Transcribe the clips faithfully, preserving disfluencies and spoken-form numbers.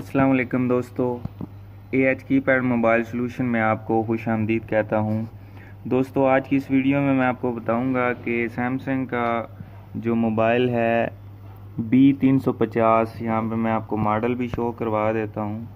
अस्सलाम वालेकुम दोस्तों, ए एच की पैड मोबाइल सॉल्यूशन में आपको खुशामदीद कहता हूँ। दोस्तों, आज की इस वीडियो में मैं आपको बताऊँगा कि सैमसंग का जो मोबाइल है बी तीन सौ पचास, यहाँ पे मैं आपको मॉडल भी शो करवा देता हूँ।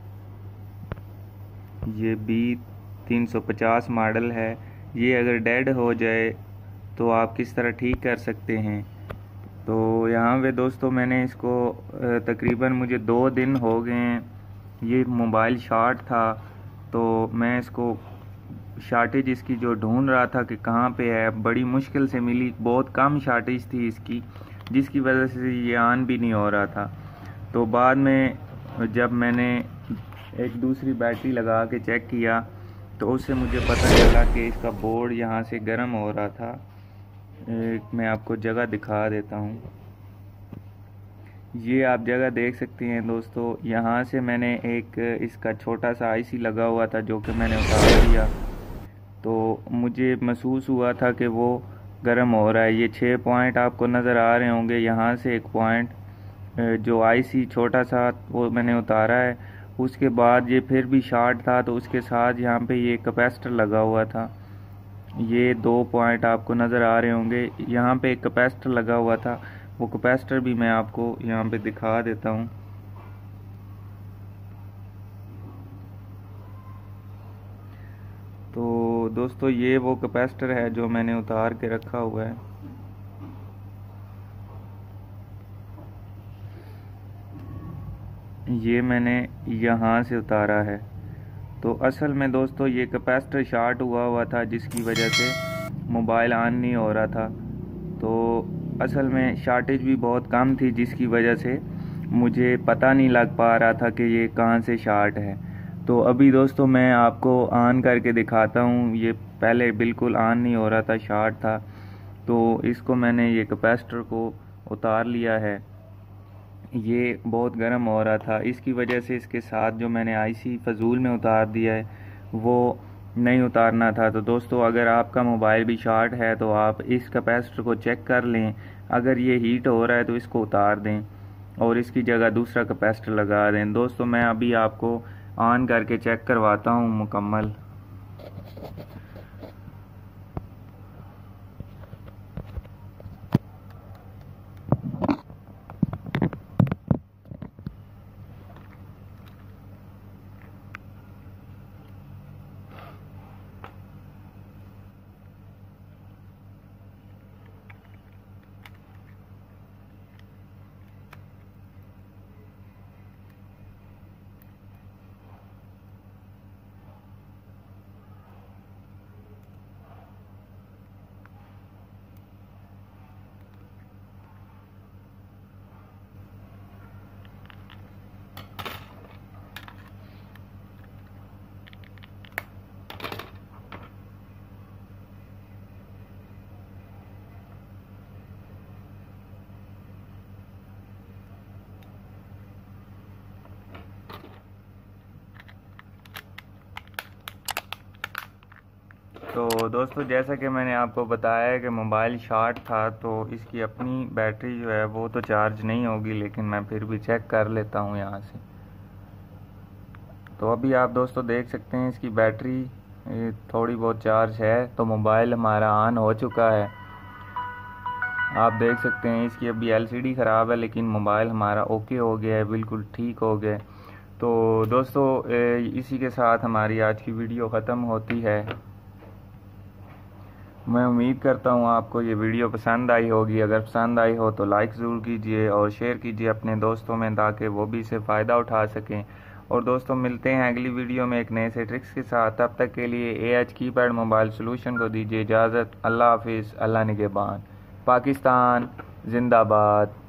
ये बी तीन सौ पचास मॉडल है। ये अगर डेड हो जाए तो आप किस तरह ठीक कर सकते हैं। तो यहाँ पे दोस्तों मैंने इसको तकरीबन मुझे दो दिन हो गए हैं। ये मोबाइल शॉर्ट था तो मैं इसको शार्टेज इसकी जो ढूंढ रहा था कि कहाँ पे है, बड़ी मुश्किल से मिली। बहुत कम शार्टेज थी इसकी, जिसकी वजह से ये ऑन भी नहीं हो रहा था। तो बाद में जब मैंने एक दूसरी बैटरी लगा के चेक किया तो उससे मुझे पता चला कि इसका बोर्ड यहाँ से गर्म हो रहा था। एक मैं आपको जगह दिखा देता हूँ। ये आप जगह देख सकते हैं दोस्तों। यहाँ से मैंने एक इसका छोटा सा आईसी लगा हुआ था जो कि मैंने उतार दिया, तो मुझे महसूस हुआ था कि वो गर्म हो रहा है। ये छः पॉइंट आपको नज़र आ रहे होंगे। यहाँ से एक पॉइंट जो आईसी छोटा सा वो मैंने उतारा है। उसके बाद ये फिर भी शॉर्ट था, तो उसके साथ यहाँ पे ये कैपेसिटर लगा हुआ था। ये दो पॉइंट आपको नज़र आ रहे होंगे। यहाँ पे एक कैपेसिटर लगा हुआ था, वो कैपेसिटर भी मैं आपको यहाँ पे दिखा देता हूँ। तो दोस्तों, ये वो कैपेसिटर है जो मैंने उतार के रखा हुआ है। ये मैंने यहाँ से उतारा है। तो असल में दोस्तों ये कैपेसिटर शॉर्ट हुआ हुआ था, जिसकी वजह से मोबाइल ऑन नहीं हो रहा था। तो असल में शॉर्टेज भी बहुत कम थी, जिसकी वजह से मुझे पता नहीं लग पा रहा था कि ये कहाँ से शॉर्ट है। तो अभी दोस्तों मैं आपको ऑन करके दिखाता हूँ। ये पहले बिल्कुल ऑन नहीं हो रहा था, शॉर्ट था। तो इसको मैंने ये कैपेसिटर को उतार लिया है। ये बहुत गर्म हो रहा था, इसकी वजह से इसके साथ जो मैंने आईसी फजूल में उतार दिया है वो नहीं उतारना था। तो दोस्तों, अगर आपका मोबाइल भी शॉर्ट है तो आप इस कैपेसिटर को चेक कर लें। अगर ये हीट हो रहा है तो इसको उतार दें और इसकी जगह दूसरा कैपेसिटर लगा दें। दोस्तों, मैं अभी आपको ऑन करके चेक करवाता हूँ मुकम्मल। तो दोस्तों, जैसा कि मैंने आपको बताया कि मोबाइल शॉर्ट था तो इसकी अपनी बैटरी जो है वो तो चार्ज नहीं होगी, लेकिन मैं फिर भी चेक कर लेता हूँ यहाँ से। तो अभी आप दोस्तों देख सकते हैं इसकी बैटरी थोड़ी बहुत चार्ज है। तो मोबाइल हमारा ऑन हो चुका है। आप देख सकते हैं इसकी अभी एलसीडी ख़राब है, लेकिन मोबाइल हमारा ओके हो गया है, बिल्कुल ठीक हो गया। तो दोस्तों, इसी के साथ हमारी आज की वीडियो ख़त्म होती है। मैं उम्मीद करता हूँ आपको ये वीडियो पसंद आई होगी। अगर पसंद आई हो तो लाइक ज़रूर कीजिए और शेयर कीजिए अपने दोस्तों में, ताकि वो भी इससे फ़ायदा उठा सकें। और दोस्तों, मिलते हैं अगली वीडियो में एक नए से ट्रिक्स के साथ। तब तक के लिए ए एच की पैड मोबाइल सॉल्यूशन को दीजिए इजाज़त। अल्लाह हाफिज़, अल्लाह निगहबान। पाकिस्तान जिंदाबाद।